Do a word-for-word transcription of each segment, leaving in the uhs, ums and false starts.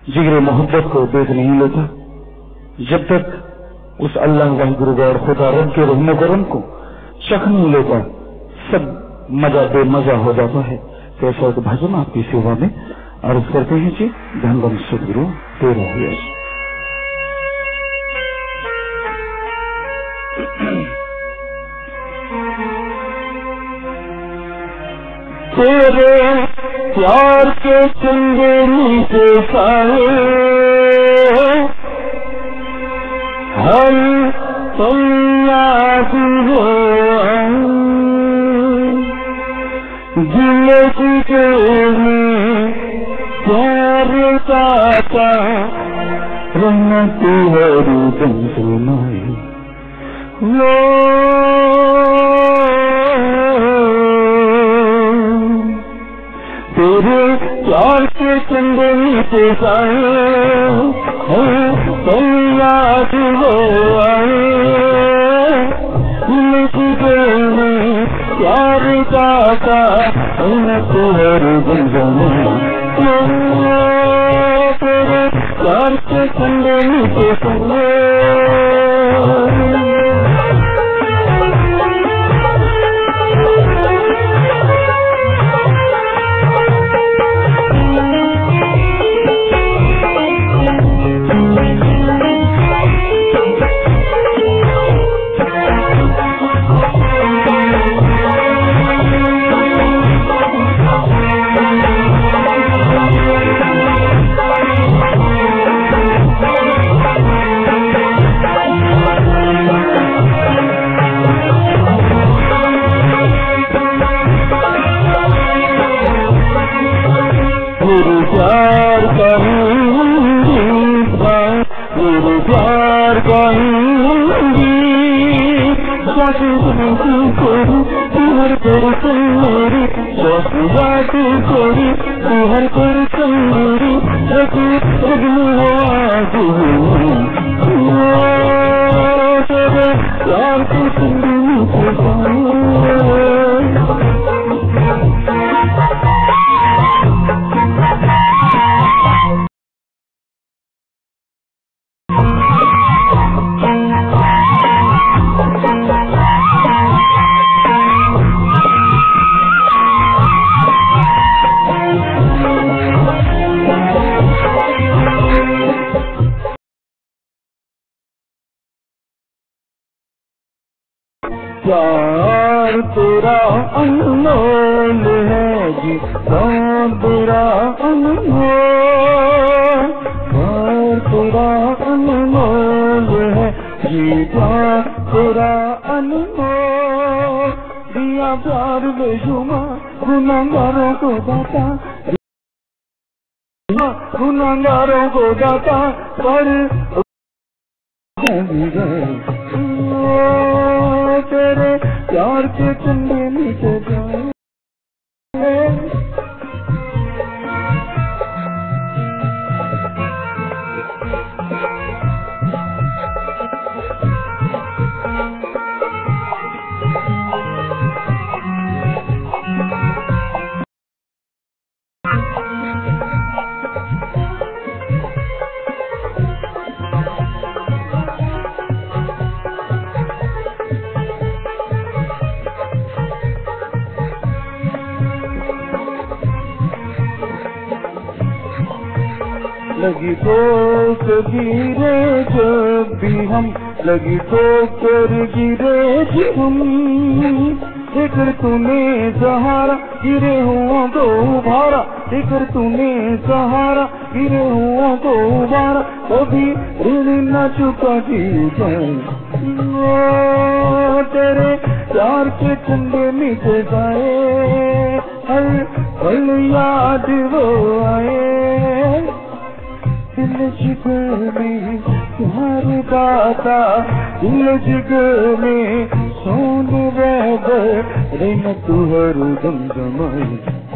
जिगरे मोहब्बत को देख नहीं लेता। जब तक उस अल्लाह वाहिगुरु गौर खुदा रब के रहने करम को चख नहीं लेता, सब मजा बेमजा हो जाता है। कैसा एक भजन आपकी सेवा में अर्ज करते हैं जी। धन धन सदगुरु तेरा ही है। तेरे प्यार के चंदेरी से साए हम तुम याद हो जिंदगी के में प्यार का रहना तुम्हारी दम सुनाए वो तेरे प्यार के चंदनी से साए तुम याद हो आए में प्यार का तुहर बंधन तेरे प्यार के चंदनी से साए प्यार करूंगी मेरे प्यार करूंगी करूँ तुहर कर मेरी बात करी तुहर कर मेरी प्यार की जिंदगी प्यार तेरा अनमोल है जी तेरा अनमोल प्यार तेरा अनमोल है जी प्यार तेरा अनमोल दिया प्यार बेशुमार गुनाहगारों को दाता गुनाहगारों को दाता पर तेरे प्यार के चंदे नीचे जाए लगी ठोकर गिरे जब भी हम लगी ठोकर गिरे जब हम देकर तूने सहारा गिरे हुआ तो उभारा देकर तूने सहारा गिरे हुआ तो उभारा कभी ऋण न चुका जी तेरे प्यार के ठंडे मीठे गाए हर पल याद वो आए दिल जिगर में प्यार गाता दिल जिगर में सोन रह गए न तू हर दम जमाए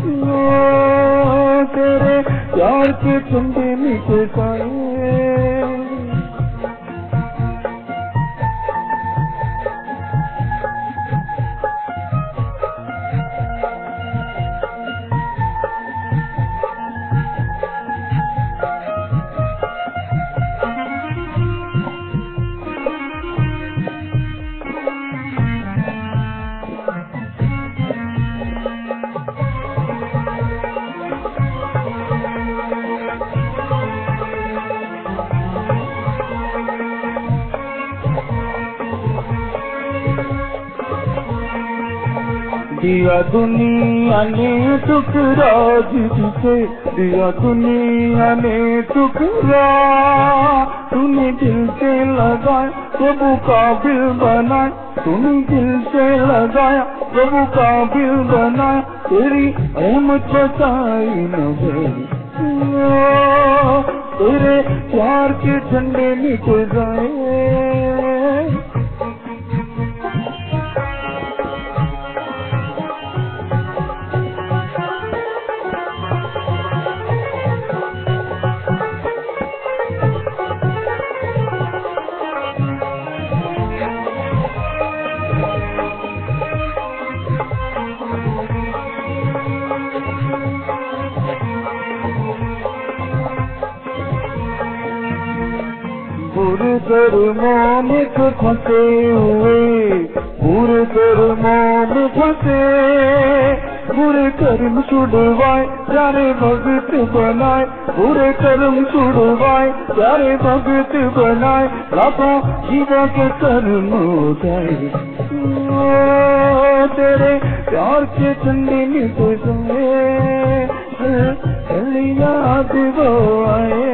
तेरे प्यार के ठंडे मीठे गाए दिया दुनिया ने टुकड़ा जिसे, दिया दुनिया ने टुकड़ा, तूने दिल से लगाया प्रभु काबिल बनाया, तूने दिल से लगाया प्रभु काबिल बनाया, तेरी रहमत बसाई न गई, तेरे प्यार के झंडे मिट गए। बुरे कर्मों में फंसे हुए, बुरे कर्मों में फंसे, बुरे कर्म छुड़वाए प्यारे भगत बनाए, बुरे कर्म छुड़वाए प्यारे भगत बनाए, लाखों जीवा के कर्म उठाए, तेरे प्यार के झंडे में गए, याद वो आए।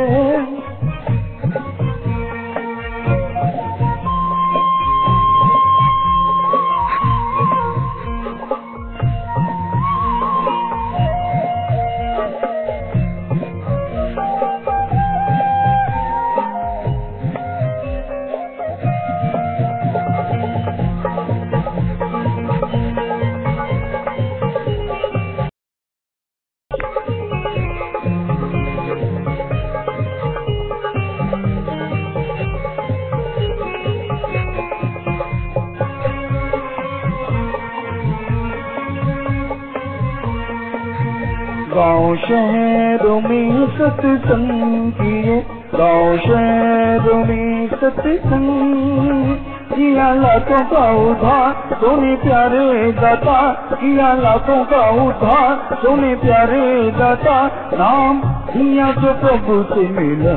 गाँव शहरों में सत्संग किए, गाँव शहरों में सत्संग किया, लाखों का उद्धार सोने प्यारे दाता, किया लाखों का उद्धार सोने प्यारे दाता, नाम दिया जो प्रभु से मिला,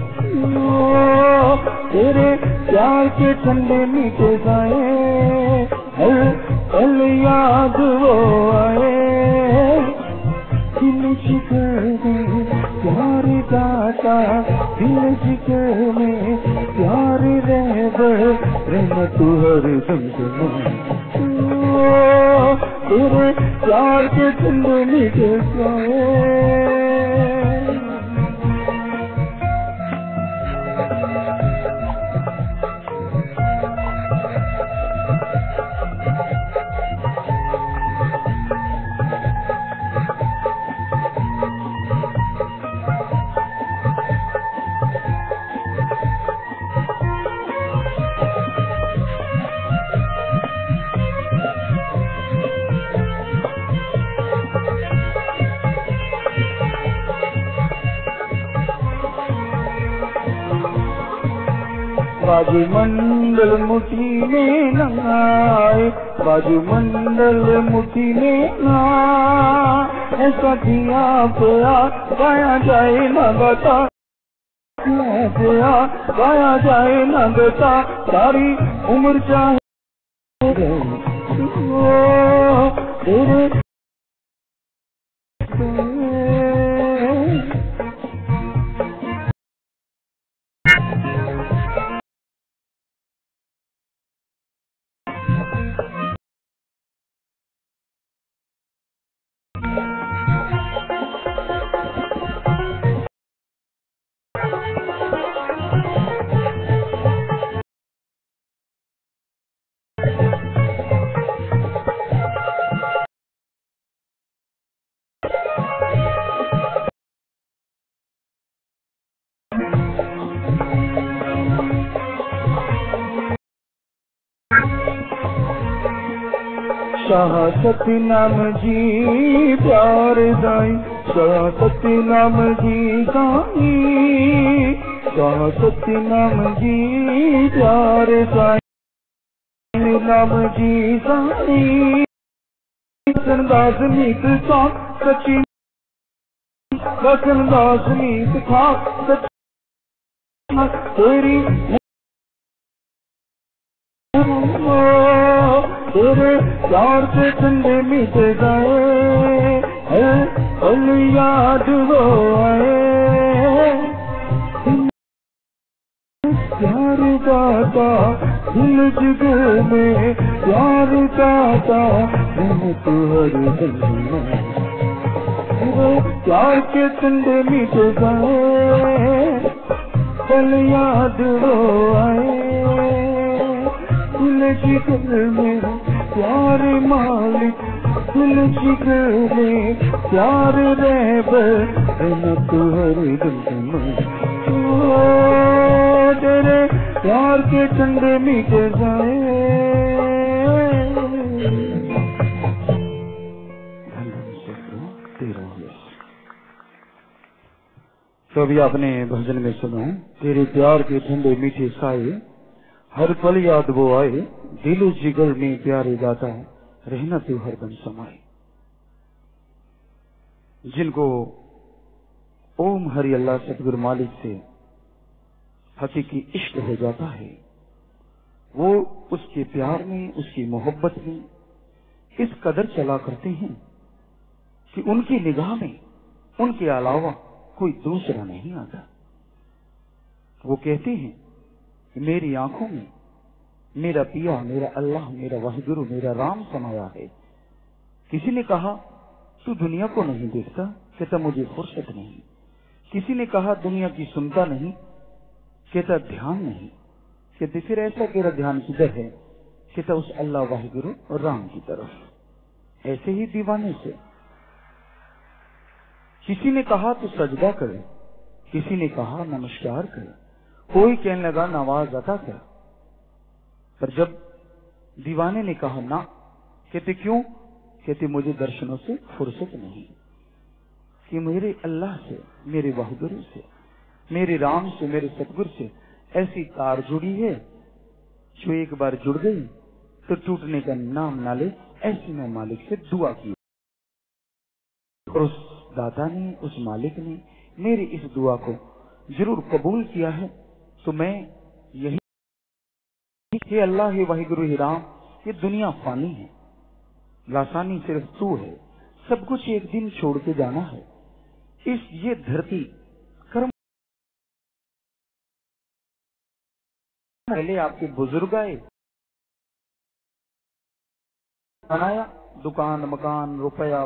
तेरे प्यार के ठंडे मीठे गए, हल याद वो आए, दिल जिगर में प्यार दाता, दिल जिगर में प्यार रहबर, रहना तू हर दम तेरे प्यार के झंडे मीठे गए। बाजू मंडल मुट्ठी में न आए, बाजू मंडल मुट्ठी में न आए, ऐसा दिया गया गाया जाए न बता, गया गाया जाए न बता, सारी उम्र चाहे तेरे शाह सती नाम जी प्यार दाई, शाह सती नाम जी गाई, शाह सती नाम जी प्यार दाई, नाम जी गाई, दास मीत था सची, दास मीत था तेरी तेरे प्यार से ठंडे मिट गए, पल याद वो आए, प्यार गाता दिल जिगर में, प्यार गाता मैं तो हर दिन, प्यार के ठंडे मिट गए, पल याद वो आए, दिल जिगर में प्यार मालिक, दिल जिगर में प्यार रहबर मैं तो हर दिन, तेरे प्यार के ठंडे मिट जाए। तो अभी आपने भजन में सुना, तेरे प्यार के ठंडे मीठे साए, हर पल याद वो आए, दिल जिगर में प्यारे गाता है, रहना तू हरदम समाए। जिनको ओम हरि अल्लाह सतगुरु मालिक से हकीकी इश्क हो जाता है, वो उसके प्यार में, उसकी मोहब्बत में इस कदर चला करते हैं कि उनकी निगाह में उनके अलावा कोई दूसरा नहीं आता। वो कहते हैं कि मेरी आंखों में मेरा पिया, मेरा अल्लाह, मेरा वाहिगुरु, मेरा राम समाया है। किसी ने कहा तू दुनिया को नहीं देखता, कहता मुझे फुर्सत नहीं। किसी ने कहा दुनिया की सुनता नहीं, कहता ध्यान नहीं। कहते फिर ऐसा तेरा ध्यान किधर है, कहता उस अल्लाह वाहिगुरु और राम की तरफ। ऐसे ही दीवाने से किसी ने कहा तो सजदा करे, किसी ने कहा नमस्कार करे, कोई कहने लगा नवाज अता कर। पर जब दीवाने ने कहा ना, कहते क्यों, कहते मुझे दर्शनों से फुर्सत नहीं, कि मेरे अल्लाह से, मेरे वाहिगुरु से, मेरे राम से, मेरे सतगुरु से ऐसी तार जुड़ी है जो एक बार जुड़ गई तो टूटने का नाम ना ले। ऐसी मैं मालिक से दुआ की और उस दाता ने, उस मालिक ने मेरी इस दुआ को जरूर कबूल किया है। तो मैं यही कि अल्लाह ही वाहिगुरु ही राम, ये दुनिया फानी है, लासानी सिर्फ तू है, सब कुछ एक दिन छोड़ के जाना है। इस ये धरती कर्म पहले आपके बुजुर्ग आए, बनाया दुकान, मकान, रुपया,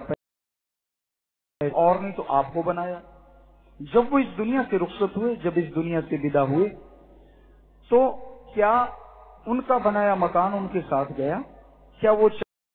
और नहीं तो आपको बनाया। जब वो इस दुनिया से रुखसत हुए, जब इस दुनिया से विदा हुए, तो क्या उनका बनाया मकान उनके साथ गया? क्या वो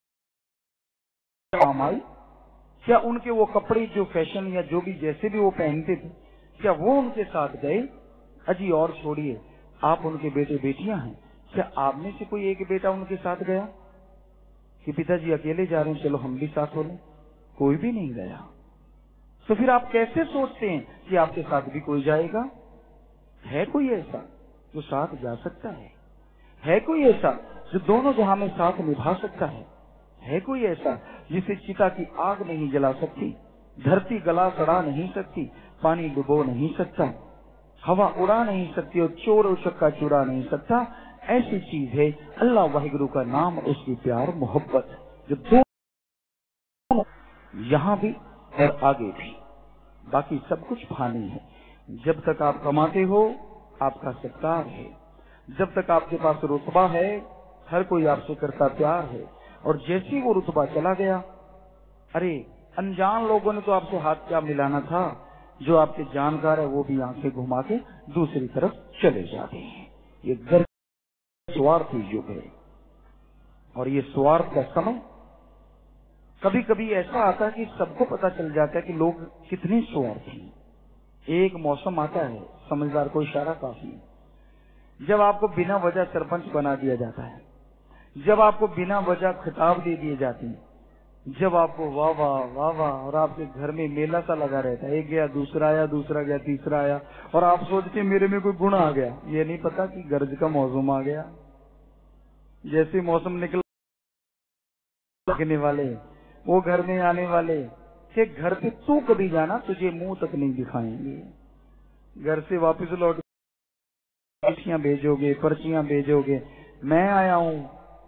काम आई? क्या उनके वो कपड़े जो फैशन या जो भी जैसे भी वो पहनते थे, क्या वो उनके साथ गए? अजी और छोड़िए, आप उनके बेटे बेटियां हैं, क्या आप में से कोई एक बेटा उनके साथ गया कि पिताजी अकेले जा रहे हैं, चलो हम भी साथ हो लें? कोई भी नहीं गया। तो फिर आप कैसे सोचते हैं कि आपके साथ भी कोई जाएगा? है कोई ऐसा जो साथ जा सकता है? है कोई ऐसा जो दोनों जहां में साथ निभा सकता है? है कोई ऐसा जिसे चिता की आग नहीं जला सकती, धरती गला सड़ा नहीं सकती, पानी डुबो नहीं सकता, हवा उड़ा नहीं सकती और चोर और चक्का चुरा नहीं सकता? ऐसी चीज है अल्लाह वाहिगुरु का नाम, उसकी प्यार मोहब्बत, जो दो यहां भी और आगे भी। बाकी सब कुछ फानी है। जब तक आप कमाते हो आपका सत्कार है, जब तक आपके पास रुतबा है हर कोई आपसे करता प्यार है, और जैसे वो रुतबा चला गया, अरे अनजान लोगों ने तो आपसे हाथ क्या मिलाना था, जो आपके जानकार है वो भी आंखें घुमा के दूसरी तरफ चले जाते हैं। ये गर्व स्वार्थी युग है, और ये स्वार्थ का समय कभी कभी ऐसा आता है कि सबको पता चल जाता है कि लोग कितने स्वार्थी हैं। एक मौसम आता है, समझदार को इशारा काफी है, जब आपको बिना वजह सरपंच बना दिया जाता है, जब आपको बिना वजह खिताब दे दिए जाते हैं, जब आपको वाह वाह वाह वाह, और आपके घर में मेला सा लगा रहता है, एक गया दूसरा आया, दूसरा गया तीसरा आया, और आप सोचते मेरे में कोई गुण आ गया। ये नहीं पता कि गर्ज का मौसम आ गया। जैसे मौसम निकला, लगने वाले वो घर में आने वाले कि घर पे तू कभी जाना, तुझे मुंह तक नहीं दिखाएंगे। घर से वापस लौट पर्चियां भेजोगे, पर्चियां भेजोगे, मैं आया हूं,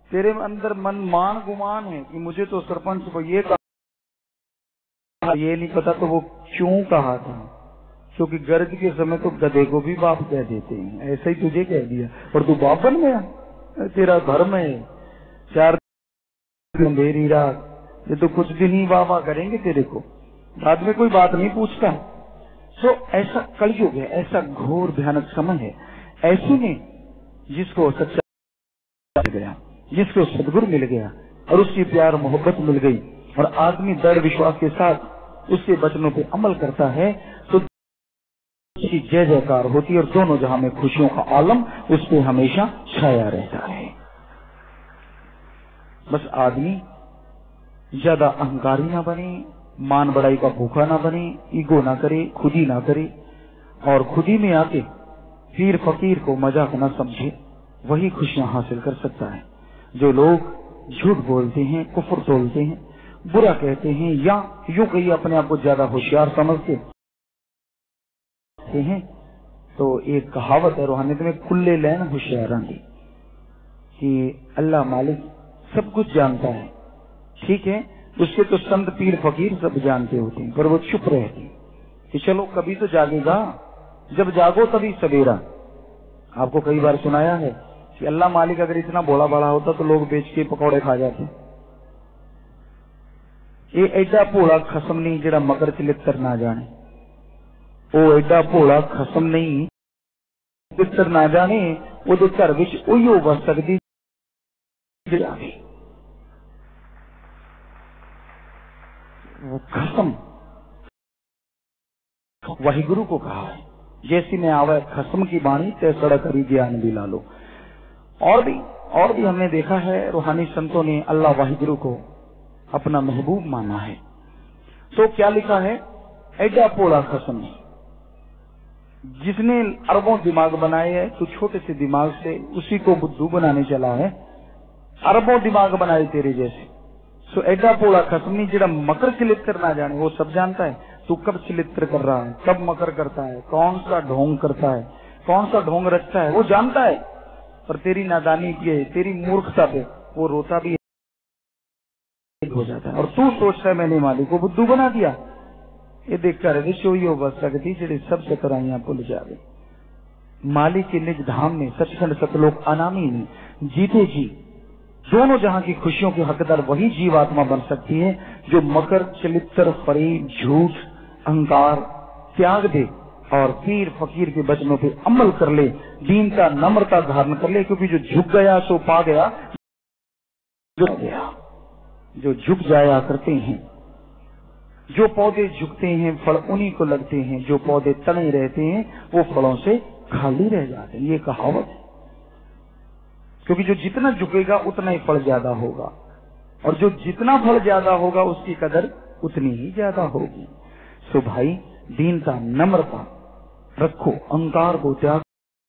तेरे अंदर मन मान गुमान है कि मुझे तो सरपंच को ये कहा, ये नहीं पता तो वो क्यों कहा था, क्योंकि गर्ज के समय तो गधे को भी बाप कह देते हैं, ऐसा ही तुझे कह दिया और तू बाप बन गया। तेरा धर्म है चार अंधेरी रात, ये तो कुछ दिन ही वाह वाह करेंगे तेरे को, बाद में कोई बात नहीं पूछता। तो ऐसा कलयुग है, ऐसा घोर भयानक समय है। ऐसे में जिसको सच्चा मिल गया, जिसको सदगुरु मिल गया और उसकी प्यार मोहब्बत मिल गई और आदमी दृढ़ विश्वास के साथ उसके वचनों पे अमल करता है तो उसकी जय जयकार होती है और दोनों जहां में खुशियों का आलम उस पे हमेशा छाया रहता है। बस आदमी ज्यादा अहंकारी ना बने, मान बड़ाई का भूखा ना बने, ईगो ना करे, खुदी ना करे और खुदी में आके पीर फकीर को मजाक ना समझे, वही खुशियां हासिल कर सकता है। जो लोग झूठ बोलते हैं, कुफर तोलते हैं, बुरा कहते हैं या यूं कहीं अपने आप को ज्यादा होशियार समझते हैं, तो एक कहावत है रूहानियत में, खुले लैन होशियारां की, कि अल्लाह मालिक सब कुछ जानता है, ठीक है, उसके तो संत पीर फकीर सब जानते होते हैं, पर वो चुप रहते हैं कि चलो कभी तो जागेगा, जब जागो तभी सवेरा। आपको कई बार सुनाया है कि अल्लाह मालिक अगर इतना भोला बड़ा होता तो लोग बेच के पकौड़े खा जाते। ये एडा भोला खसम नहीं जेड़ा मकर चलित्र ना जाने, वो एडा भोला खसम नहीं चलित्र ना जाने, वो घर विच उहियो वस सकदी जेड़ा वो खसम वाहिगुरु को कहा है, जैसी में आवे खसम की बाणी ते सड़क करी ज्ञान भी ला लो। और भी और भी हमने देखा है रूहानी संतों ने अल्लाह वाहिगुरु को अपना महबूब माना है। तो क्या लिखा है, ऐडा पोड़ा खसम, जिसने अरबों दिमाग बनाए है तो छोटे से दिमाग से उसी को बुद्धू बनाने चला है, अरबों दिमाग बनाए तेरे जैसे। सो ऐडा पोड़ा खसम नहीं जेड़ा मकर चलित्र ना जाने, वो सब जानता है तू कब चलित्र कर रहा है, कब मकर करता है, कौन सा ढोंग करता है, कौन सा ढोंग रचता है, वो जानता है। पर तेरी नादानी पे, तेरी मूर्खता पे वो रोता भी हो जाता है और तू सोचता है मैंने मालिक को बुद्धू बना दिया। ये देख कर विश्व बस लगती जेड़े सब चतुराइयां भूल जावे। मालिक के निज धाम में सचखंड सतलोक अनामी में जीते जी दोनों जहां की खुशियों के हकदार वही जीवात्मा बन सकती है जो मकर चलित्र फरेब झूठ अहंकार त्याग दे और पीर फकीर के वचनों पे अमल कर ले, दीनता नम्रता धारण कर ले, क्योंकि जो झुक गया सो पा गया, झुक गया। जो झुक जाया करते हैं, जो पौधे झुकते हैं फल उन्हीं को लगते हैं, जो पौधे तने रहते हैं वो फलों से खाली रह जाते हैं। ये कहावत है, क्योंकि जो जितना झुकेगा उतना ही फल ज्यादा होगा और जो जितना फल ज्यादा होगा उसकी कदर उतनी ही ज्यादा होगी। सो भाई दीनता नम्रता रखो, अहंकार को त्याग,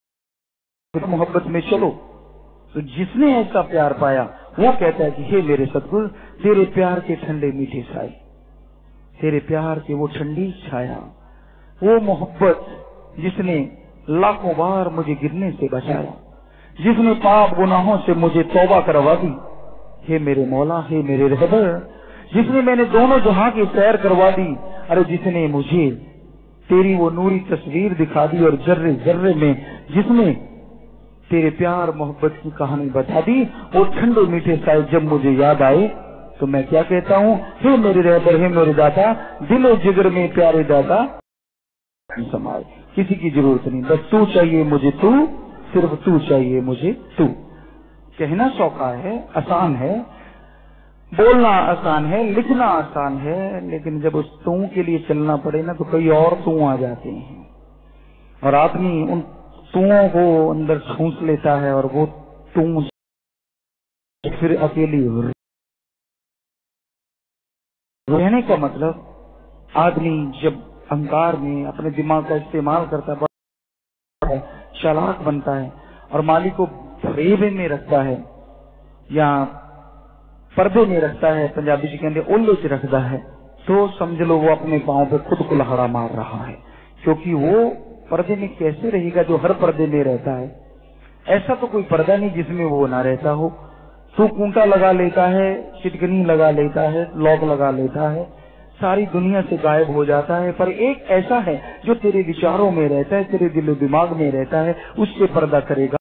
मोहब्बत में चलो। तो जिसने ऐसा प्यार पाया वो कहता है कि हे मेरे सतगुरु, तेरे प्यार के ठंडे मीठे साए, तेरे प्यार की वो ठंडी छाया, वो मोहब्बत जिसने लाखों बार मुझे गिरने से बचाया, जिसने पाप गुनाहों से मुझे तौबा करवा दी, हे मेरे मौला, हे मेरे रहबर, जिसने मैंने दोनों जहां की सैर करवा दी, अरे जिसने मुझे तेरी वो नूरी तस्वीर दिखा दी और जर्रे जर्रे में जिसने तेरे प्यार मोहब्बत की कहानी बता दी, वो ठंडे मीठे साए जब मुझे याद आए तो मैं क्या कहता हूँ, हे मेरे रहबर, हे मेरे दाता, दिलो जिगर में प्यारे दाता समाए, किसी की जरूरत नहीं, बस तू चाहिए मुझे, तू सिर्फ तू चाहिए मुझे तू। कहना सौखा है, आसान है, बोलना आसान है, लिखना आसान है, लेकिन जब उस तू के लिए चलना पड़े ना तो कई और तू आ जाते हैं और आदमी उन तुओं को अंदर ठूंस लेता है और वो तू फिर अकेली रहने का मतलब आदमी जब अहंकार में अपने दिमाग का इस्तेमाल करता है, चालाक बनता है और मालिक को फरेबे में रखता है या पर्दे में रखता है, पंजाबी जी कहते ओले च रखता है, तो समझ लो वो अपने पांव पे खुद को लहड़ा मार रहा है, क्योंकि वो पर्दे में कैसे रहेगा जो हर पर्दे में रहता है। ऐसा तो कोई पर्दा नहीं जिसमें वो ना रहता हो। तू कूंटा लगा लेता है, चिटकनी लगा लेता है, लॉक लगा लेता है, सारी दुनिया से गायब हो जाता है, पर एक ऐसा है जो तेरे विचारों में रहता है, तेरे दिलो दिमाग में रहता है, उससे पर्दा करेगा।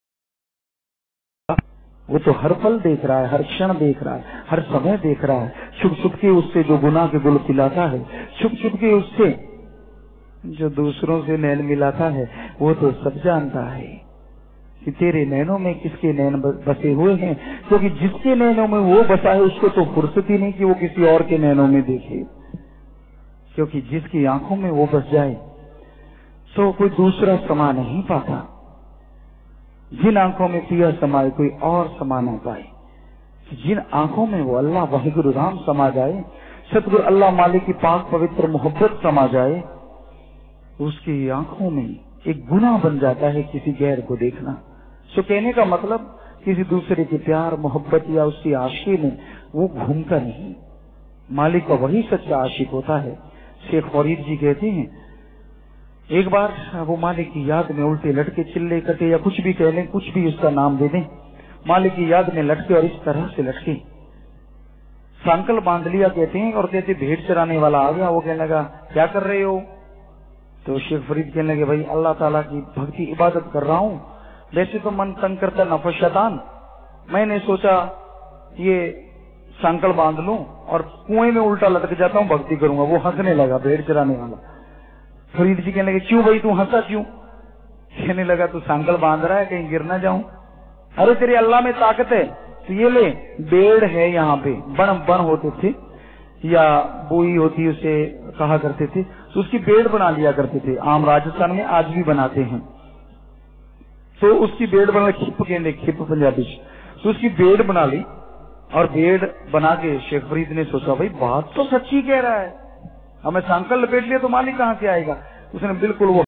वो तो हर पल देख रहा है, हर क्षण देख रहा है, हर समय देख रहा है। छुप छुप के उससे जो गुनाह के गुल खिलाता है, छुप छुप के उससे जो दूसरों से नैन मिलाता है, वो तो सब जानता है कि तेरे नैनों में किसके नैन बसे हुए हैं, क्योंकि जिसके नैनों में वो बसा है उसको तो फुर्सत ही नहीं कि वो किसी और के नैनों में देखे, क्योंकि जिसकी आंखों में वो बस जाए तो कोई दूसरा समा नहीं पाता। जिन आंखों में पिया समाए कोई और समा ना पाए, जिन आंखों में वो अल्लाह वाहिगुरु राम समा जाए, सतगुरु अल्लाह मालिक की पाक पवित्र मोहब्बत समा जाए, उसकी आंखों में एक गुनाह बन जाता है किसी गैर को देखना। सो कहने का मतलब किसी दूसरे के प्यार मोहब्बत या उसकी आशिकी में वो घूमता नहीं, मालिक का वही सच्चा आशिक होता है। शेख फरीद जी कहते हैं, एक बार वो मालिक की याद में उल्टे लटके, चिल्ले कटे या कुछ भी कह लें, कुछ भी उसका नाम दे दें, मालिक की याद में लटके और इस तरह से लटके, सांकल बांध लिया कहते हैं, और कहते भेड़ चराने वाला आ गया। वो कहने लगा क्या कर रहे हो? तो शेख फरीद कहने लगे भाई अल्लाह ताला की भक्ति इबादत कर रहा हूँ, वैसे तो मन तंग करता नफस शैतान, मैंने सोचा ये सांकल बांध लूं और कुएं में उल्टा लटक जाता हूँ, भक्ति करूंगा। वो हंसने लगा भेड़ चराने वाला। फरीद जी कहने लगे क्यों भाई तू हंसा क्यों? कहने लगा तू सांकल बांध रहा है कहीं गिर ना जाऊं। अरे तेरे अल्लाह में ताकत है, तो ये ले बेड़ है यहाँ पे, बन बन होते थे या बोई होती उसे कहा करते थे, तो उसकी बेड़ बना लिया करते थे। आम राजस्थान में आज भी बनाते हैं, तो उसकी बेड़ बना, खिप कहते खिप पंजाबी, तो उसकी बेड़ बना ली और बेड़ बना के शेख फरीद ने सोचा भाई बात तो सच्ची कह रहा है, हमें सांकल लपेट लिया तो मालिक कहाँ से आएगा। उसने बिल्कुल वो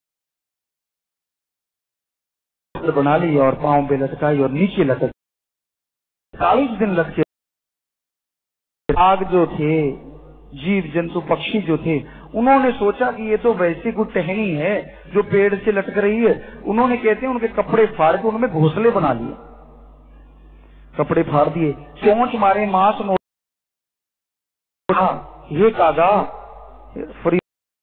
बना ली और पांव पे लटकाई और नीचे लटक, चालीस दिन लटके। आग जो थे, जीव जंतु पक्षी जो थे, उन्होंने सोचा कि ये तो वैसे कोई टहनी है जो पेड़ से लटक रही है। उन्होंने कहते हैं उनके कपड़े फाड़ के उन्होंने घोंसले बना लिए, कपड़े फाड़ दिए, चोंच मारे, मांस नोड़ा, ये कागा फरीद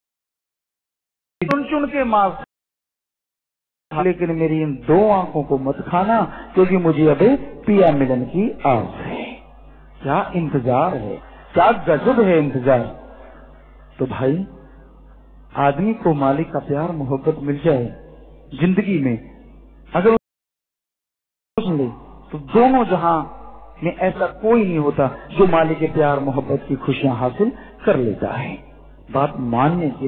चुन चुन के मांस, लेकिन मेरी इन दो आंखों को मत खाना क्योंकि मुझे अभी पिया मिलन की आस है। क्या इंतजार है, क्या गजब है इंतजार। तो भाई आदमी को मालिक का प्यार मोहब्बत मिल जाए जिंदगी में, अगर ले तो दोनों जहां में ऐसा कोई नहीं होता जो मालिक के प्यार मोहब्बत की खुशियां हासिल कर लेता है। बात मानने की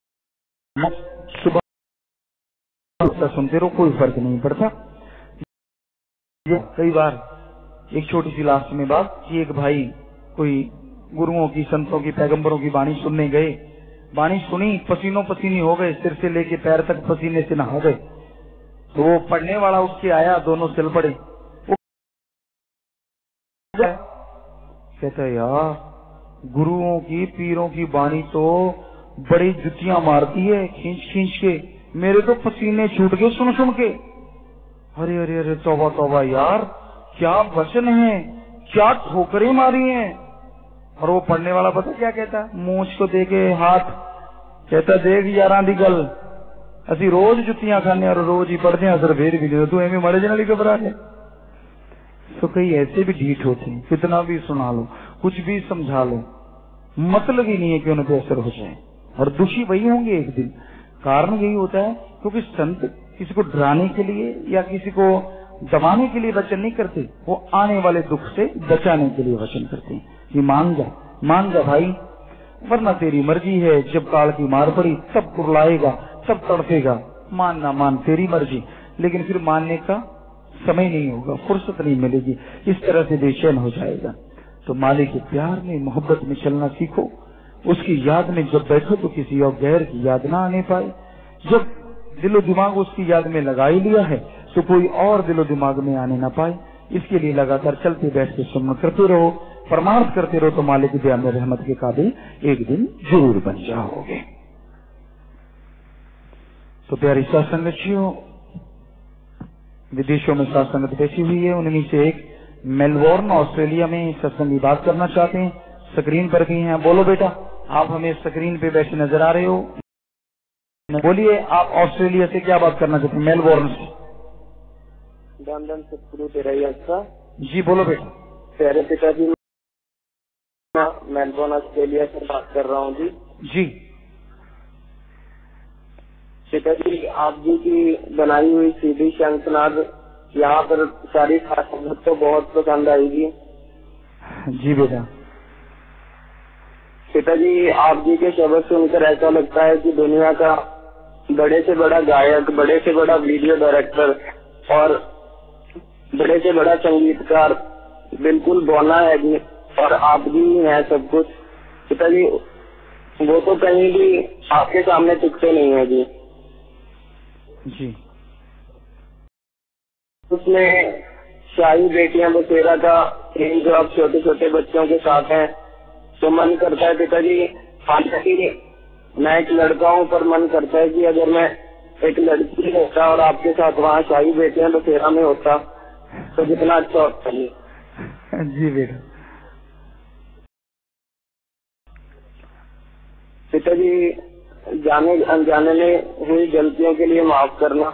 सुबह सुनते रहो, कोई फर्क नहीं पड़ता। कई बार एक छोटी सी लास्ट में बात कि एक भाई कोई गुरुओं की, संतों की, पैगंबरों की वाणी सुनने गए, वाणी सुनी, पसीनों पसीनी हो गए, सिर से लेके पैर तक पसीने से नहा गए। तो वो पढ़ने वाला उसके आया, दोनों चल पड़े। वो कहता है यार गुरुओं की, पीरों की वाणी तो बड़ी जुतियां मारती है खींच खींच के, मेरे तो पसीने छूट गए सुन सुन के। अरे अरे अरे तौबा तौबा यार, क्या वचन है, क्या ठोकरें मारी हैं। और वो पढ़ने वाला पता क्या कहता, मूंछ को देके हाथ, कहता देख यारां दी गल, असी रोज जुतियां खाने और रोज ही पढ़ते हैं, असर फिर भी तू एवं मरे जनाली घबरा ले। तो कई ऐसे भी ढीठ होते हैं, कितना भी सुना लो, कुछ भी समझा लो, मतलब ही नहीं है कि उन पे असर हो जाए, और दुखी वही होंगे एक दिन। कारण यही होता है क्योंकि संत किसी को डराने के लिए या किसी को दबाने के लिए वचन नहीं करते, वो आने वाले दुख से बचाने के लिए वचन करते हैं कि मान जा, मान जा भाई, वरना तेरी मर्जी है, जब काल की मार पड़ी तब कुरलाएगा, तब तड़पेगा, मान ना मान तेरी मर्जी। लेकिन फिर मानने का समय नहीं होगा, फुर्सत नहीं मिलेगी, इस तरह से बेचैन हो जाएगा। तो मालिक के प्यार में, मोहब्बत में चलना सीखो। उसकी याद में जब बैठो तो किसी और गैर की याद ना आने पाए। जब दिलो दिमाग उसकी याद में लगा ही लिया है तो कोई और दिलो दिमाग में आने ना पाए। इसके लिए लगातार चलते बैठते सुमन करते रहो, परमार्थ करते रहो, तो मालिक की दया में रहमत के काबिल एक दिन जरूर बन जाओगे। तो प्यारी साथ संगतियों, विदेशों में साथ संगत बैठी हुई है, उनमें से एक मेलबोर्न ऑस्ट्रेलिया में सत्संगी बात करना चाहते हैं, स्क्रीन पर भी हैं। बोलो बेटा, आप हमें स्क्रीन पे बैठे नजर आ रहे हो, बोलिए आप ऑस्ट्रेलिया से क्या बात करना चाहते हैं? मेलबोर्न से। धन सतगुरु तेरा ही अच्छा। जी बोलो बेटा। प्यारे पिताजी, मैं मेलबोर्न ऑस्ट्रेलिया से बात कर रहा हूँ जी। जी पिताजी, आप जी की बनाई हुई सीधी शंखनाद यहाँ पर सारी संगत तो बहुत पसंद आएगी। जी बेटा। पिताजी, आप जी के शब्द सुनकर ऐसा लगता है कि दुनिया का बड़े से बड़ा गायक, बड़े से बड़ा वीडियो डायरेक्टर और बड़े से बड़ा संगीतकार बिल्कुल बौना है जी, और आप भी हैं सब कुछ। पिताजी, वो तो कहीं भी आपके सामने टिकते नहीं है जी। जी उसमें शाही बेटियां बसेरा का प्रेम जो आप छोटे छोटे बच्चों के साथ हैं, तो मन करता है पिताजी, हालांकि मैं एक लड़का हूँ, पर मन करता है कि अगर मैं एक लड़की होता और आपके साथ वहाँ शाही बेटियां बसेरा में होता तो कितना अच्छा होता जी। जी बेटा। पिताजी, जाने अनजाने में हुई गलतियों के लिए माफ करना।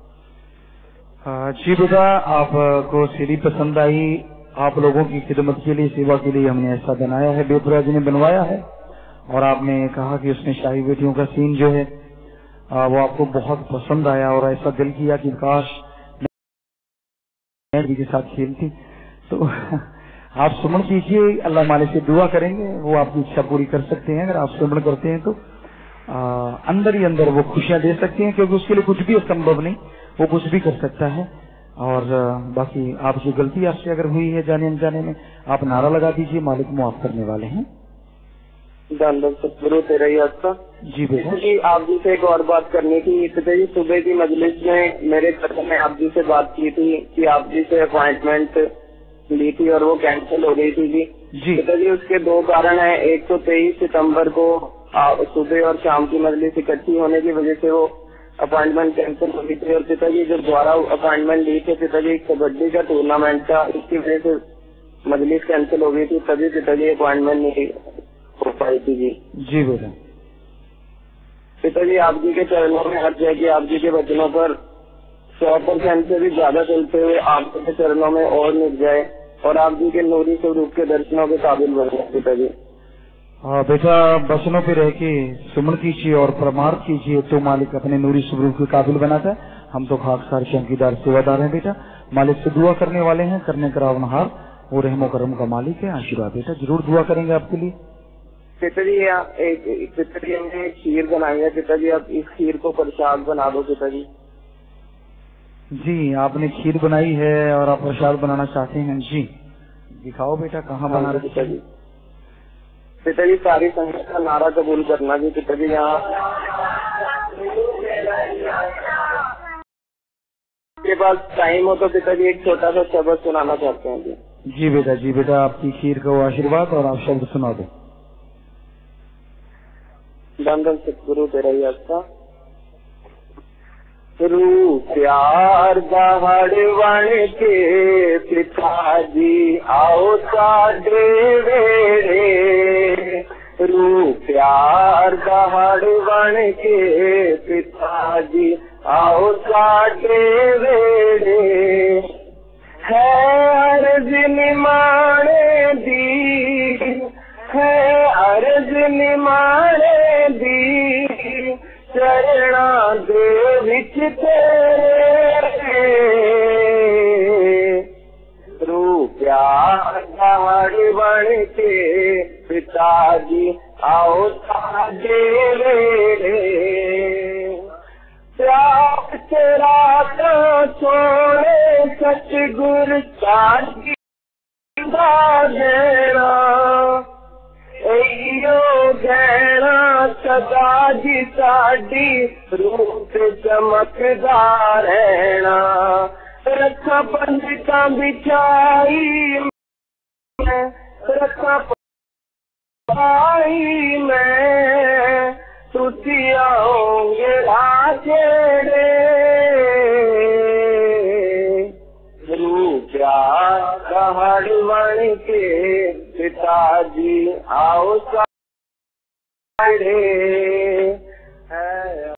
जी बेटा, आपको सीढ़ी पसंद आई, आप लोगों की खिदमत के लिए, सेवा के लिए हमने ऐसा बनाया है, बेपुरा जी ने बनवाया है। और आपने कहा कि उसमें शाही बेटियों का सीन जो है आ, वो आपको बहुत पसंद आया, और ऐसा दिल किया कि काश मैं के साथ खेलती। तो आप सुमन कीजिए, अल्लाह मालिक से दुआ करेंगे, वो आपकी इच्छा पूरी कर सकते हैं। अगर आप सुमन करते हैं तो आ, अंदर ही अंदर वो खुशियां दे सकते हैं, क्योंकि उसके लिए कुछ भी असंभव नहीं, वो कुछ भी कर सकता है। और आ, बाकी आपकी गलती आपसे अगर हुई है जाने अनजाने में, आप नारा लगा दीजिए, मालिक माफ करने वाले हैं। सतगुरु तेरा ही अच्छा। जी बेटा। जी, आप जी से एक और बात करनी थी। पिताजी, सुबह की मजलिस में मेरे घर में आप जी से बात की थी कि आप जी से अपॉइंटमेंट ली थी और वो कैंसिल हो गई थी जी। जी पिताजी, उसके दो कारण हैं। एक तो तेईस सितंबर को सुबह और शाम की मजलिस इकट्ठी होने की वजह से वो अपॉइंटमेंट कैंसिल हो गई थी। और पिताजी, जब दोबारा अपॉइंटमेंट ली थी पिताजी, कबड्डी का टूर्नामेंट था, इसकी वजह से मजलिस कैंसिल हो गई थी, तभी पिताजी अपॉइंटमेंट नहीं हो पाई थी जी। जी बेटा। पिताजी, आप जी के चरणों में अर्ज है कि आप जी के वचनों पर सौ परसेंट से भी ज्यादा चलते हुए आप जी के चरणों में और मिल जाए और आप जी के नूरी स्वरूप के दर्शनों के काबिल बन जाए। पिताजी हाँ बेटा, बचनों पे रह के सुमन कीजिए और परमार्थ कीजिए, तो मालिक अपने नूरी स्वरूप के काबिल बनाता है। हम तो खाकसार चौकीदार सेवादार हैं बेटा, मालिक से दुआ करने वाले हैं, करने करावनहार, वो रहमो करम का मालिक है। आशीर्वाद बेटा, जरूर दुआ करेंगे आपके लिए। पिताजी, एक पिताजी हमने खीर बनाई है पिताजी, आप इस खीर को प्रसाद बना दो पिताजी। जी, आपने खीर बनाई है और आप प्रसाद बनाना चाहते हैं। जी दिखाओ बेटा, कहाँ बना रहे पिताजी? पिताजी, सारी संगत का नारा कबूल करना जी पिताजी। यहाँ के पास टाइम हो तो पिताजी एक छोटा सा शब्द सुनाना चाहते हैं जी। जी बेटा, जी बेटा, आपकी खीर का आशीर्वाद और आप शब्द सुना दो। धन धन सतगुरु तेरा ही अच्छा। रू प्यार दहाड़ बन के पिताजी आओ साडे वेड़े, रू प्यार दहाड़ बन के पिताजी आओ साडे वेड़े, है अर्ज निमाणे दी, है अर्ज निमाणे दी, चरणा दे विच तेरे, रू प्यार दहाड़ बन के पिताजी आओ साडे वेड़े, प्यार तेरा तो छोड़े सतगुर साडी दा देना, एयो गहना सदा जी साडी रूप चमकदा रहना, रखा पंडिता बिछाई मैं, रखा पाई मैं, तुसी आओगे राजेड़े, रू प्यार पहाड़ बन के पिताजी आओ साढ़े है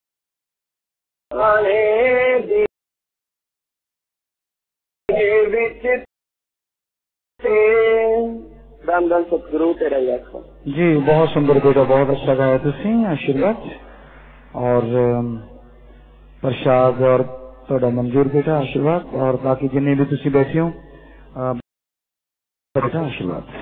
धन धन सतगुरु तेरा याद जी। बहुत सुंदर बेटा, बहुत अच्छा गाया तुसी। आशीर्वाद और प्रसाद और थोड़ा मंजूर बेटा, आशीर्वाद। और बाकी जिन्हें भी तुसी बैठे हो बेटा, आशीर्वाद।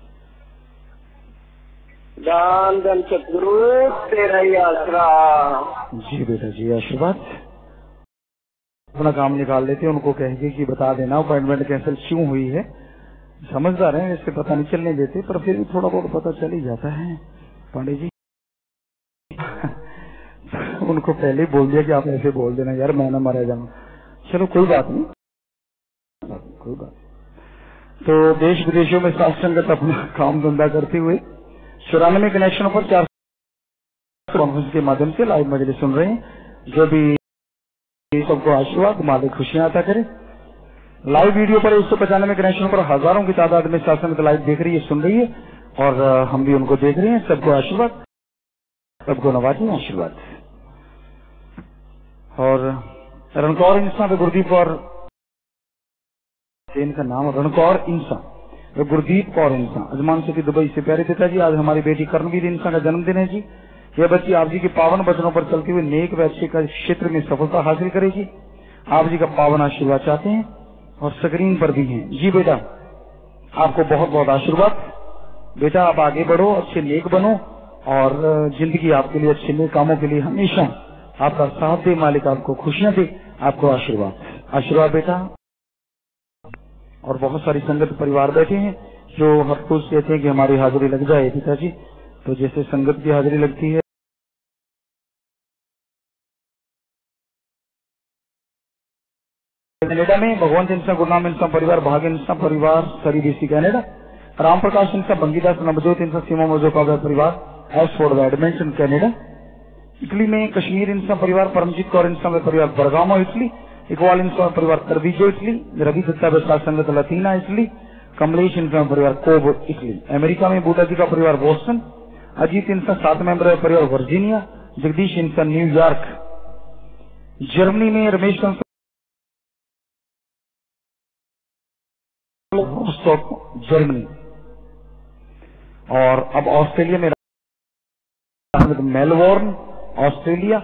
दान धन सतगुरु तेरा ही आसरा। जी बेटा जी, आशीर्वाद। अपना काम निकाल लेते हैं, उनको कहेंगे कि बता देना अपॉइंटमेंट कैंसिल क्यों हुई है। समझदार हैं, इससे पता नहीं चलने देते, पर फिर भी थोड़ा बहुत पता चल ही जाता है पांडे जी। उनको पहले ही बोल दिया कि आप ऐसे बोल देना यार, मैं ना मारा जाऊं। चलो कोई बात नहीं, कोई बात। तो देश विदेशों में साथ संगत अपना काम धंधा करते हुए चौरानवे कनेक्शनों पर चार कॉन्फ्रेंस के माध्यम से लाइव मजलिस सुन रहे हैं। जो भी सबको आशीर्वाद, मालिक खुशियां अता करे। लाइव वीडियो पर एक सौ पचानवे कनेक्शनों पर हजारों की तादाद में साथ संगत लाइव देख रही है, सुन रही है, और हम भी उनको देख रहे हैं। सबको आशीर्वाद, सबको नवाजी, आशीर्वाद। और रणकौर इंसान व गुरदीप कौर, इनका नाम रणकौर इंसान व गुरदीप कौर इंसान, अजमान सिटी दुबई से। प्यारे पिताजी, आज हमारी बेटी कर्णवीर इंसान का जन्मदिन है जी। यह बच्ची आप जी के पावन वचनों पर चलते हुए नेक व अच्छे का क्षेत्र में सफलता हासिल करेगी। आप जी का पावन आशीर्वाद चाहते हैं और स्क्रीन पर भी हैं जी। बेटा आपको बहुत बहुत आशीर्वाद। बेटा आप आगे बढ़ो, अच्छे नेक बनो, और जिंदगी आपके लिए अच्छे नेक कामों के लिए हमेशा आपका साथ दे, मालिक आपको खुशियां दे। आपको आशीर्वाद, आशीर्वाद बेटा। और बहुत सारी संगत परिवार बैठे हैं जो हर रोज कहते हैं कि हमारी हाजिरी लग जाए पिताजी। तो जैसे संगत की हाजिरी लगती है, कनाडा में भगवंत इंसान, गुरनाम इंसान परिवार, भाग्य इंसान परिवार, सरी बीसी कनाडा, राम प्रकाश इंसान, बंगीदास नवजोत इंसान, सीमा मोजो का परिवार, एसफोर्ड एडमिंटन कनाडा। इटली में कश्मीर इंसान परिवार, परमजीत कौर इंसान परिवार, बरगामो इटली, इकबाल इंसान परिवार, तरबीजो इटली, रवि दत्ता बेस्ता संगत लतीना इटली, कमलेश इंसान परिवार, कोब इटली। अमेरिका में बूटा जी का परिवार, बोस्टन, अजीत इंसान सात मेंबर परिवार, वर्जीनिया, जगदीश इंसान न्यूयॉर्क। जर्मनी में रमेश जर्मनी। और अब ऑस्ट्रेलिया में Melbourne Australia,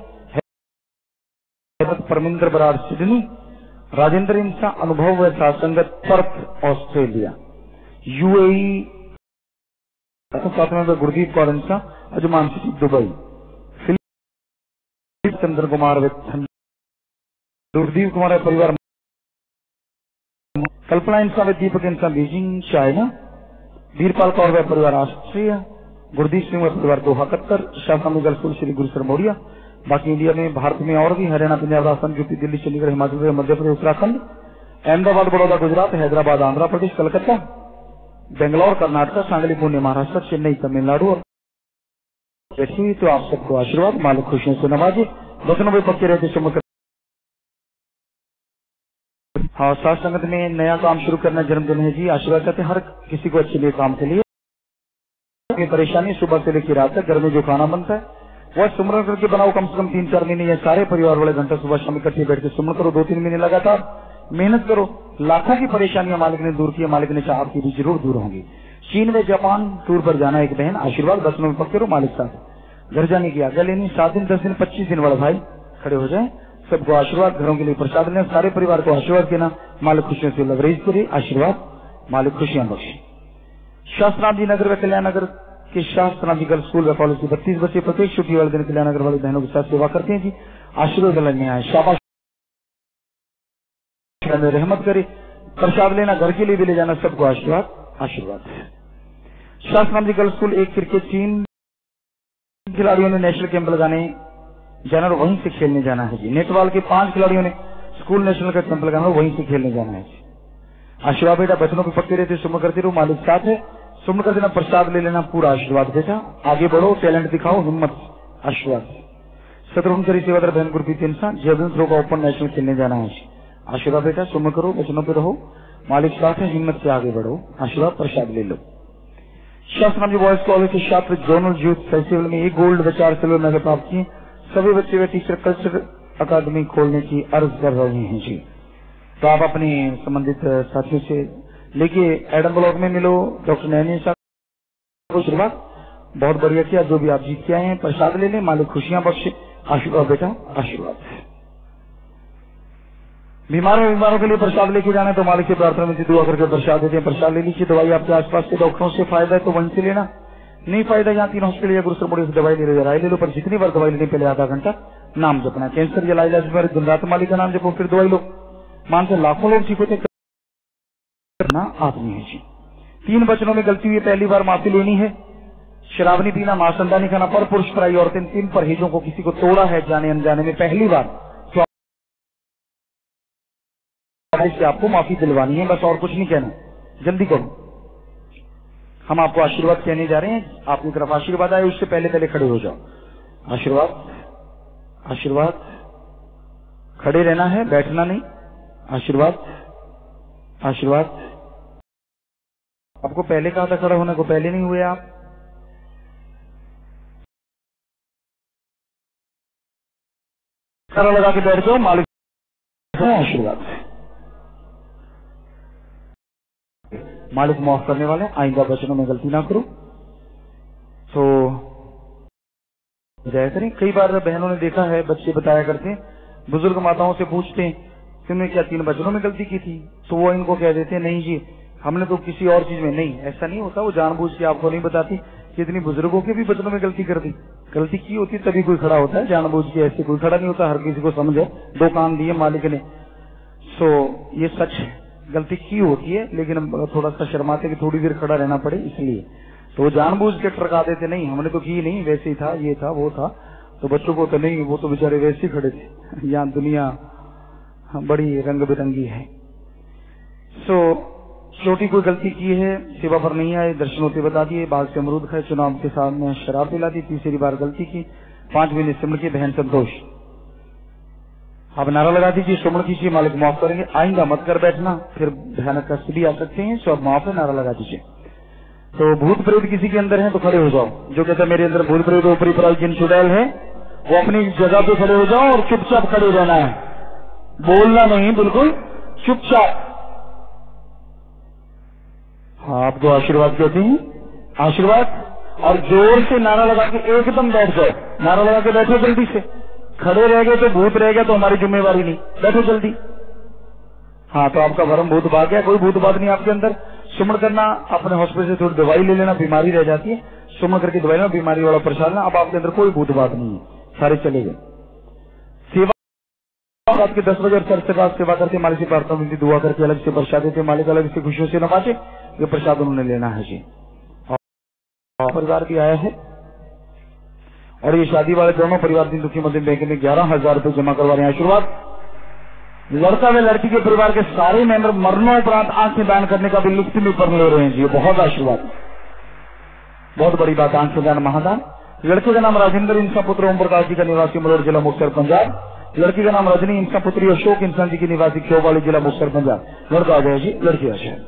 Parminder Brar Sydney, Rajendra Insan अनुभव व संगत पर्थ ऑस्ट्रेलिया, यूएई साथ में Gurdeep Kaur Insan, Ajman city Dubai, Philip Chandra Kumar Gurdeep Kumar परिवार, कल्पना इंसान व दीपक इंसान बीजिंग चाइना, वीरपाल कौर व परिवार ऑस्ट्रिया, गुरदीप सिंह व परिवार दोहा कतर, शासन गलफुल श्री गुरु सर मोरिया। बाकी इंडिया में, भारत में और भी हरियाणा, पंजाब, राजस्थान, यूपी, दिल्ली, चंडीगढ़, हिमाचल प्रदेश, मध्य प्रदेश, उत्तराखंड, अहमदाबाद, बड़ौदा, गुजरात, हैदराबाद, आंध्र प्रदेश, कलकत्ता, बेंगलोर, कर्नाटक, सांगली, पुणे, महाराष्ट्र, चेन्नई, तमिलनाडु। और ऐसी हुई तो आप सबको आशीर्वाद, मालिक खुशियों से नवाजे, वचनों में पक्के रहते चमक। हाँ, साथ संगत में नया काम शुरू करना जन्मदिन है जी। आशीर्वाद चाहते हर किसी को अच्छे लिए काम के लिए। परेशानी सुबह से लेकर रात तक घर में जो खाना बनता है वह सुमरन करके बनाओ, कम से कम तीन चार महीने। या सारे परिवार वाले घंटा सुबह शाम इकट्ठे बैठ के सुमरन करो, दो तीन महीने लगातार मेहनत करो। लाखों की परेशानियां मालिक ने दूर की, मालिक ने चाहा आपकी भी जरूर दूर होंगी। चीन व जापान टूर पर जाना एक बहन, आशीर्वाद दसनों में पक्के रहो, मालिक साथ घर जाने की आज्ञा लेनी। सात दिन दस दिन पच्चीस दिन वाले भाई खड़े हो जाए, सबको आशीर्वाद, घरों के लिए प्रसाद लेना, सारे परिवार को आशीर्वाद देना, मालिक खुशियों से लवरेज करे। आशीर्वाद, मालिक खुशियां बख्शे। शास्त्राम जी नगर व कल्याण नगर के शास्त्राम जी गर्ल्स स्कूल व कॉलेज के बत्तीस बच्चे प्रत्येक छुट्टी वाले दिन कल्याण नगर वाली बहनों के साथ सेवा करते हैं जी। आशीर्वाद लेने आए, शाबाश रहमत करे। प्रसाद लेना, घर के लिए भी ले जाना, सबको आशीर्वाद, आशीर्वाद। शास्त्राम जी गर्ल्स स्कूल एक क्रिकेट टीम खिलाड़ियों ने नेशनल कैंप लगाने जाना और वहीं से खेलने जाना है जी। नेटबॉल के पांच खिलाड़ियों ने स्कूल नेशनल का कैंप लगाना और वहीं से खेलने जाना है जी। आशीर्वाद बेटा, बचनों को पक्के रहते, सुमन करते रहो, मालिक साथ है। सुमन कर देना, प्रसाद ले लेना, पूरा आशीर्वाद बेटा। आगे बढ़ो, टैलेंट दिखाओ, हिम्मत, आशीर्वाद। शत्रुघ्न करी सेवादार बहन गुरप्रीत इंसान जेवलिन थ्रो का ओपन नेशनल खेलने जाना है। आशीर्वाद बेटा, सुमन करो, बचनों पे रहो, मालिक साथ है, हिम्मत से आगे बढ़ो, आशीर्वाद प्रसाद ले लो। शास्त्राम जी बॉयज कॉलेज के छात्र जोनल यूथ फेस्टिवल में एक गोल्ड व चार सिल्वर मेडल प्राप्त किए। सभी बच्चे व टीचर कल्चर अकादमी खोलने की अर्ज कर रहे हैं जी। तो आप अपने संबंधित साथियों से लेके एडम ब्लॉक में मिलो। डॉक्टर नैनी साहब को आशीर्वाद, बहुत बढ़िया किया, जो भी आप जीत के आए हैं प्रसाद ले लें, मालिक खुशियां बख्शे। आशीर्वाद बेटा, आशीर्वाद। बीमारों बीमारों के लिए प्रसाद लेके जाना है तो मालिक से प्रार्थना में दुआ करके प्रसाद देते हैं। प्रसाद ले लीजिए। दवाई आपके आसपास के डॉक्टरों से फायदा है तो वहीं से लेना, नहीं फायदा यहाँ तीन हॉस्पिटल या गुरुसर बड़ी दवाई ले लो, ले लो, पर जितनी बार दवाई लेने पहले आधा घंटा नाम जपना। कैंसर या इलाज पर दिन रात मालिक का नाम जपो, फिर दवाई लो। मान से लाखों लोग ठीक होते, करना आदमी है जी। तीन वचनों में गलती हुई, पहली बार माफी लेनी है। शराब नहीं पीना, मांस अंडा नहीं खाना, पर पुरुष पराई औरतें, तीन परहेजों को किसी को तोड़ा है जाने अनजाने में पहली बार, तो इससे आपको माफी दिलवानी है, बस और कुछ नहीं कहना। जल्दी करो, हम आपको आशीर्वाद कहने जा रहे हैं। आपकी तरफ आशीर्वाद आए उससे पहले पहले खड़े हो जाओ। आशीर्वाद, आशीर्वाद। खड़े रहना है, बैठना नहीं। आशीर्वाद, आशीर्वाद। आपको पहले कहा था खड़ा होने को, पहले नहीं हुए आप। खड़ा लगा के बैठ जाओ, मालिक आशीर्वाद। मालिक माफ करने वाले, आइंदा वचनों में गलती ना करो तो जाया करें। कई बार बहनों ने देखा है, बच्चे बताया करते हैं, बुजुर्ग माताओं से पूछते हैं तुमने क्या तीन वचनों में गलती की थी, तो वो इनको कह देते हैं नहीं जी हमने तो किसी और चीज में। नहीं, ऐसा नहीं होता, वो जानबूझ के आपको नहीं बताती कि इतनी बुजुर्गों के भी वचनों में गलती कर दी। गलती की होती तभी कोई खड़ा होता है, जानबूझ के ऐसे कोई खड़ा नहीं होता। हर किसी को समझ है, दो कान दिए मालिक ने। सो ये सच है, गलती की होती है, लेकिन थोड़ा सा शर्माते कि थोड़ी देर खड़ा रहना पड़े इसलिए, तो वो जानबूझ के टरका देते नहीं हमने तो की नहीं, वैसे ही था, ये था वो था। तो बच्चों को तो नहीं, वो तो बेचारे वैसे ही खड़े थे। यहाँ दुनिया बड़ी रंग बिरंगी है। सो छोटी कोई गलती की है, सेवा पर नहीं आए, दर्शन होते बता दिए, बाग से अमरूद खाए, चुनाव के सामने शराब पिला दी, तीसरी बार गलती की, पांच महीने सिमर की, बहन संतोष। आप नारा लगा दीजिए, सुमन कीजिए, मालिक माफ करेंगे। आइंदा मत कर बैठना, फिर भयानक कष्ट भी आ सकते हैं। सो अब माफ है, नारा लगा दीजिए। तो भूत प्रेत किसी के अंदर है तो खड़े हो जाओ। जो कहता है मेरे अंदर भूत प्रेत ऊपरी पराई जिन चुड़ैल है, वो अपनी जगह पे खड़े हो जाओ और चुपचाप खड़े रहना है, बोलना नहीं, बिल्कुल चुपचाप। हाँ, आपको आशीर्वाद कहते हैं, आशीर्वाद। और जोर से नारा लगा के एकदम बैठ जाओ। नारा लगा के बैठो जल्दी से। खड़े रह गए तो भूत रह गया तो हमारी जिम्मेवारी नहीं, बैठो जल्दी। हाँ, तो आपका भरम भूत भाग गया, कोई भूत बात नहीं आपके अंदर। सुमन करना, अपने हॉस्पिटल से थोड़ी दवाई ले लेना, बीमारी रह जाती है, सुमन करके दवाई लेना, बीमारी वाला प्रसाद लेना। अब आपके अंदर कोई भूत बात नहीं है, सारे चले गए। सेवा रात के दस बजे और सर से बाद सेवा करके मालिक से प्रार्थना विनती दुआ करके अलग से प्रसाद देते, मालिक अलग से खुशियों से नवाजे। ये प्रसाद उन्होंने लेना है जी। और परिवार भी आया है और ये शादी वाले दोनों परिवार दिन दुखी मध्यम बैंक में ग्यारह हजार रुपए जमा करवा रहे हैं। आशीर्वाद। लड़का व लड़की के परिवार के सारे मेंबर मरणोपरांत आंखें दान करने का भी लिस्ट में पर ले रहे हैं जी। बहुत आशीर्वाद, बहुत बड़ी बात, आंखें दान महादान। लड़के का नाम राजेंद्र, इनका पुत्र ओम प्रकाश जी का निवासी मलोर जिला मुक्तसर पंजाब। लड़की का नाम रजनी, इनका पुत्री अशोक इंसान जी की निवासी क्योवाली जिला मुक्तसर पंजाब। लड़का आ जाए जी, लड़की आ जाए।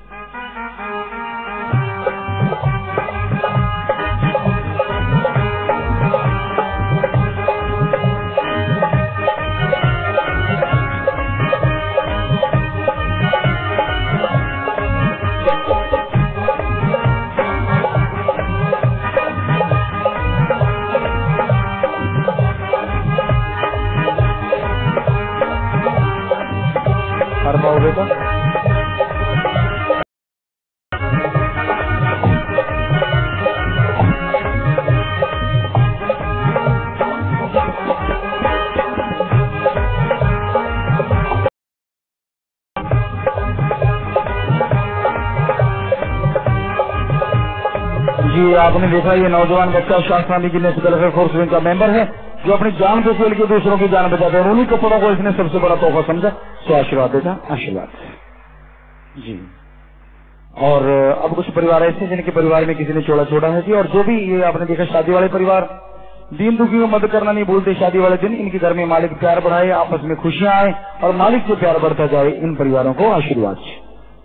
बेटा जी, आपने देखा ये नौजवान बच्चा शास्त्रामी की नेशनल फोर्स विंग का मेंबर है, जो अपनी जान को खेल के दूसरों की जान बचाते हैं। उन्हीं कपड़ों को इसने सबसे बड़ा तोहफा समझा। तो आशीर्वाद देता, आशीर्वाद जी। और अब कुछ परिवार ऐसे जिनके परिवार में किसी ने चोड़ा छोड़ा है जी। और जो भी ये आपने देखा शादी वाले परिवार दीन दुखी को मदद करना नहीं भूलते। शादी वाले दिन इनके घर में मालिक प्यार बढ़ाए, आपस में खुशियां आए और मालिक से प्यार बढ़ता जाए। इन परिवारों को आशीर्वाद।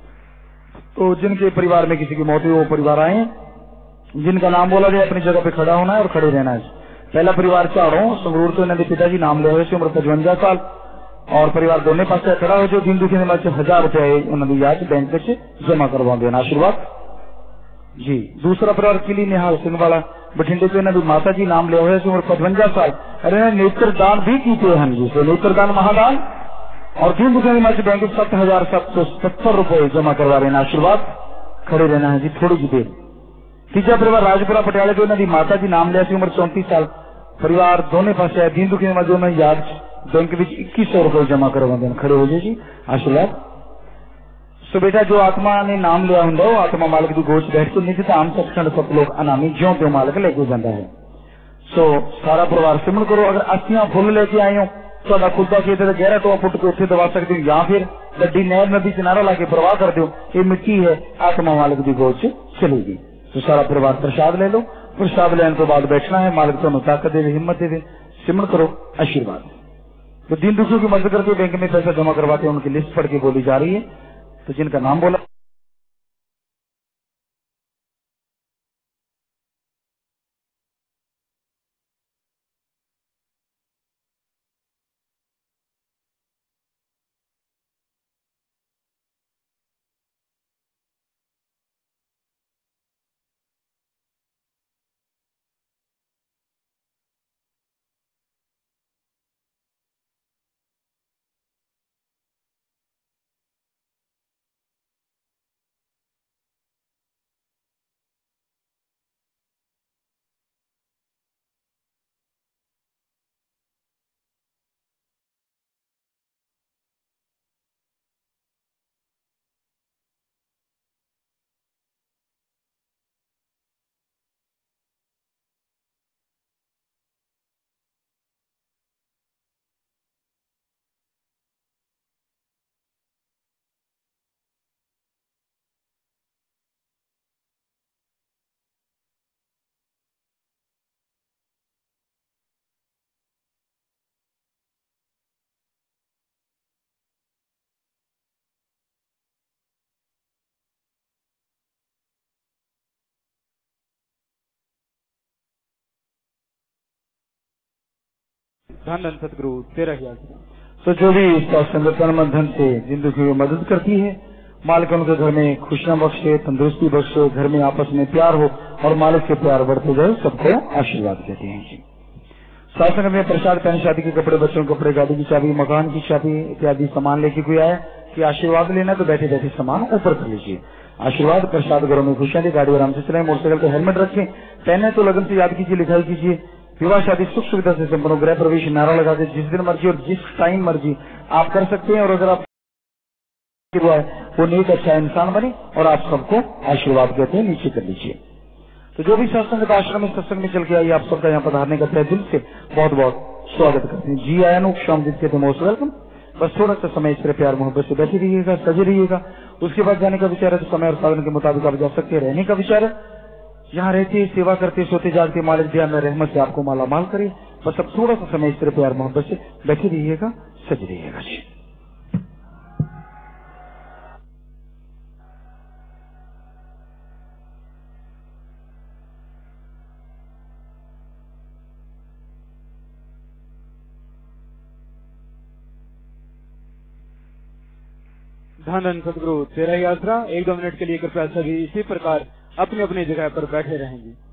तो जिनके परिवार में किसी की मौत हुई वो परिवार आए, जिनका नाम बोला जाए अपनी जगह पे खड़ा होना है और खड़े रहना है। पहला परिवार झाड़ो संगरूर तो इन्होंने पिताजी नाम ले हुए उम्र पचवंजा साल और परिवार दोनों पास खड़ा हो जो दिन दुखी ने हजार रुपए उन्होंने याद बैंक से जमा करवा देना आशीर्वाद जी। दूसरा परिवार किली निहाल सिंह वाला बठिंडे तो इन्होंने माता जी नाम ले हुए उम्र पचवंजा साल और इन्हें नेत्रदान भी किए हैं जी। तो नेत्रदान महादान और दिन दुखी ने बैंक सत्त हजार सात सौ सत्तर रुपए जमा करवा देना आशीर्वाद खड़े रहना है जी थोड़ी जी देर। तीसरा परिवार राजपुरा पटियाले तो इन्होंने माता जी नाम लिया उम्र चौंतीस साल परिवार दोनों पास है दिन दुखी ने याद बैंक इक्कीस सौ रुपए जमा करवा देना खड़े हो जाए जी आशीर्वाद। सो बेटा जो आत्मा ने नाम लिया होंगे वो आत्मा मालिक की गोच बैठ के निज धाम सचखंड सतलोक अनामी ज्यों त्यो मालिक लेके जाता है। सो सारा परिवार सिमरन करो। अगर अस्थियां फुल लेके आए हो तो खुद का खेत गहरा टोआ पुट के उत्थे दबा सकते हो या फिर गड्डी नहर नदी किनारा लाके प्रवाह कर दो। ये मिट्टी है आत्मा मालिक की गोच चलेगी। तो सारा परिवार प्रसाद ले लो। प्रसाद लेने के बाद बैठना है। मालिक तो ताकत दे हिम्मत दे सिमरन करो आशीर्वाद। तो दिन दुखियों की मदद करके बैंक में पैसा जमा करवाते हैं उनकी लिस्ट पढ़ के बोली जा रही है। तो जिनका नाम बोला धन धन सतगुरु तेरा ही आज्ञा। तो जो भी इसका संगठन मधन से जिंदगी की मदद करती है मालिक उनके घर में खुशियां बख्शे तंदुरुस्ती बख्शे घर में आपस में प्यार हो और मालिक से प्यार बढ़ते जाए सबको आशीर्वाद देते हैं जी। शासन में प्रसाद पहन शादी के कपड़े बच्चों के कपड़े गाड़ी की चाबी मकान की चाबी इत्यादि सामान लेके कोई आया कि आशीर्वाद लेना तो बैठे बैठे सामान ऊपर कर लीजिए। आशीर्वाद प्रसाद घरों में खुशियां दी गाड़ी आराम से चलाएं मोटरसाइकिल पे हेलमेट रखें पहने तो लगन से याद कीजिए लिखाई कीजिए। विवाह शादी सुख सुविधा से संपन्न गृह प्रवेश नारा लगा दे जिस दिन मर्जी और जिस टाइम मर्जी आप कर सकते हैं। और अगर आप वो नेक अच्छा इंसान बने और आप सबको आशीर्वाद कहते हैं नीचे कर लीजिए। तो जो भी सत्संग आश्रम में सत्संग में चल के आई आप सबका यहाँ पधारने का तहे दिल से बहुत बहुत स्वागत करते हैं। जी आया शाम जित के मोस्ट वेलकम। बस थोड़ा सा समय इस तरह प्यार मोहब्बत से बैठे रहिएगा सजे रहिएगा। उसके बाद जाने का विचार है तो समय और साधन के मुताबिक आप जा सकते हैं। रहने का विचार है यहाँ रहते सेवा करते सोते जागते मालिक दिया में रहमत से आपको माला माल करे। बस अब थोड़ा सा समय इस तरह प्यार मोहब्बत से बैठे रहिएगा सज रहिएगा जी। धन धन सतगुरु तेरा ही आसरा। एक दो मिनट के लिए कृपया सभी इसी प्रकार अपनी अपनी जगह पर बैठे रहेंगे।